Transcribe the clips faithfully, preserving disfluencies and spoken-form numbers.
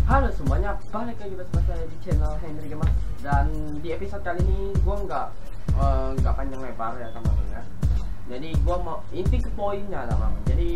Halo semuanya, balik lagi bersama saya di channel Henry Gamer. Dan di episode kali ini gue nggak uh, nggak panjang lebar ya teman-teman ya. Jadi gue mau inti ke poinnya teman-teman. Jadi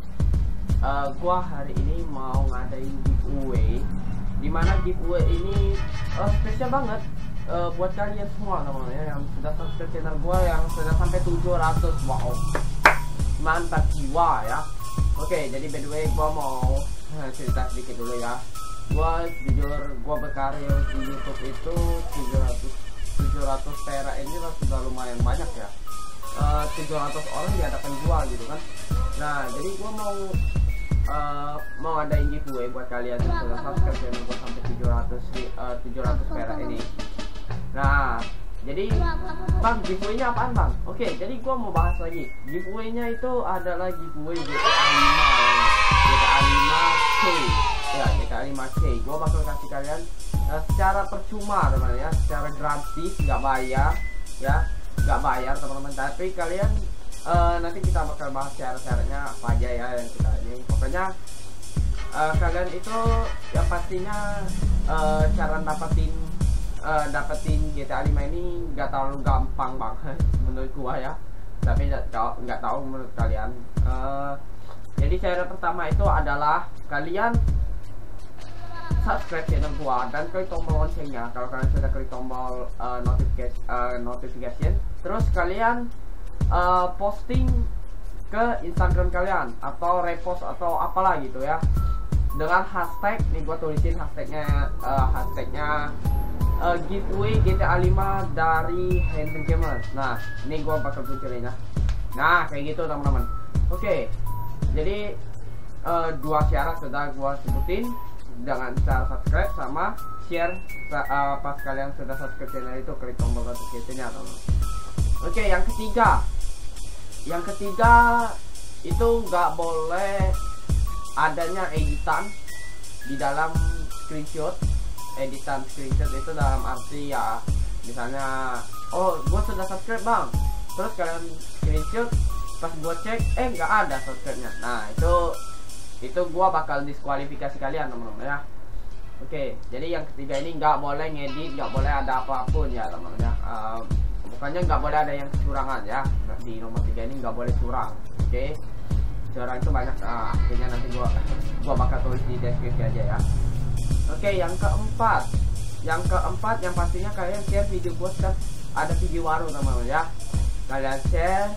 uh, gue hari ini mau ngadain giveaway, dimana giveaway ini uh, spesial banget uh, buat kalian semua teman-teman ya, yang sudah subscribe channel gue, yang sudah sampai tujuh ratus. Wow, mantap jiwa ya. Oke, jadi by the way gue mau cerita sedikit dulu ya. Gua jujur, gua berkarir di YouTube itu tujuh ratus tera ini lah, sudah lumayan banyak ya. uh, tujuh ratus orang diadakan gua gitu kan. Nah jadi gua mau uh, mau adain giveaway buat kalian yang sudah subscribe channel gua sampai tujuh ratus tera ini. Nah jadi bang, giveaway-nya apaan bang? Oke, jadi gua mau bahas lagi. Giveaway-nya itu adalah giveaway G T A lima, G T A lima K ya, G T A lima K. Gue bakal kasih kalian uh, secara percuma teman-teman ya, secara gratis, nggak bayar ya, nggak bayar teman-teman. Tapi kalian uh, nanti kita bakal bahas syarat-syaratnya apa aja ya yang kita ini. Pokoknya uh, kalian itu ya pastinya uh, cara dapetin uh, dapetin G T A lima ini nggak terlalu gampang banget menurut gua ya. Tapi nggak tahu nggak tahu menurut kalian. Uh, jadi syarat pertama itu adalah kalian subscribe channel gua dan klik tombol loncengnya kalau kalian sudah klik tombol uh, notification, uh, notification terus kalian uh, posting ke Instagram kalian atau repost atau apalah gitu ya dengan hashtag, nih gua tulisin hashtagnya uh, hashtagnya uh, giveaway G T A lima dari Henry Gamer. Nah ini gua bakal munculin ya. Nah kayak gitu teman-teman. Oke, jadi uh, dua syarat sudah gua sebutin dengan cara subscribe sama share uh, pas kalian sudah subscribe channel itu, klik tombol notification-nya teman-teman. Oke, yang ketiga yang ketiga itu nggak boleh adanya editan di dalam screenshot. Editan screenshot itu dalam arti ya, misalnya oh gue sudah subscribe bang, terus kalian screenshot, pas gue cek eh nggak ada subscribe-nya. Nah itu itu gua bakal diskualifikasi kalian teman-teman ya. Oke, jadi yang ketiga ini nggak boleh ngedit, nggak boleh ada apapun ya teman-teman ya. Uh, pokoknya nggak boleh ada yang kecurangan ya. Di nomor tiga ini nggak boleh curang. Oke, curang itu banyak. Uh, akhirnya nanti gua gua bakal tulis di deskripsi aja ya. Oke, yang keempat yang keempat yang pastinya kalian share video gua setiap ada video baru teman-teman ya. Kalian share,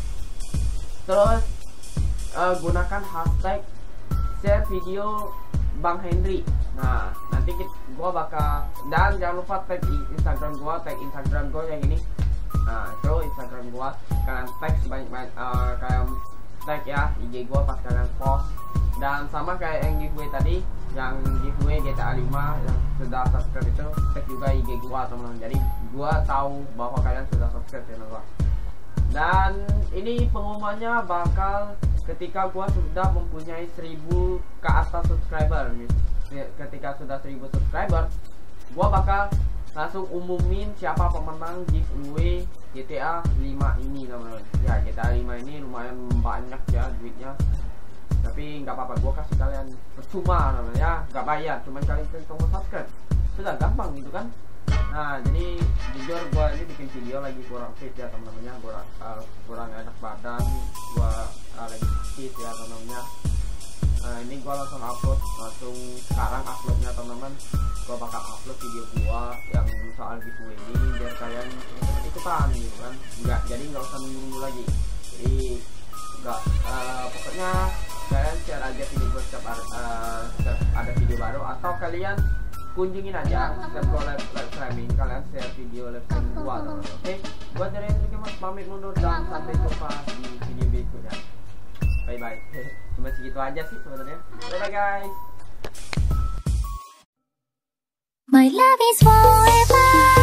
terus uh, gunakan hashtag share video Bang Henry. Nah nanti kita, gua bakal, dan jangan lupa tag Instagram gua, tag Instagram gua yang ini. Nah itu Instagram gua, kalian tag sebanyak-banyak, uh, kalian tag ya I G gua pas kalian post. Dan sama kayak yang giveaway tadi, yang giveaway G T A lima yang sudah subscribe itu, tag juga I G gua teman-teman. Jadi gua tahu bahwa kalian sudah subscribe channel gua. Dan ini pengumumannya bakal ketika gua sudah mempunyai seribu ke atas subscriber. Ketika sudah seribu subscriber, gua bakal langsung umumin siapa pemenang giveaway G T A lima ini teman-teman. Ya G T A lima ini lumayan banyak ya duitnya, tapi nggak apa-apa, gua kasih kalian percuma namanya ya, nggak bayar, cuman kalian klik tombol subscribe, sudah gampang gitu kan. Nah jadi jujur gua ini bikin video lagi kurang fit ya teman-teman ya, gua uh, kurang enak badan, gua uh, lagi sakit ya teman-teman ya. Nah ini gua langsung upload, langsung sekarang uploadnya teman-teman. Gua bakal upload video gua yang soal giveaway ini biar kalian ikutan gitu kan, nggak jadi nggak usah nunggu lagi. Jadi nggak uh, pokoknya kalian share aja video gua setiap, uh, setiap ada video baru, atau kalian kunjungin aja setiap gua live, live streaming, kalian share video live streaming gua teman-teman. Oke, gua dari Henry Gamer pamit mundur dan sampai jumpa di video berikutnya. Bye bye. Cuma segitu aja sih sebenarnya. Bye bye guys. My love is forever.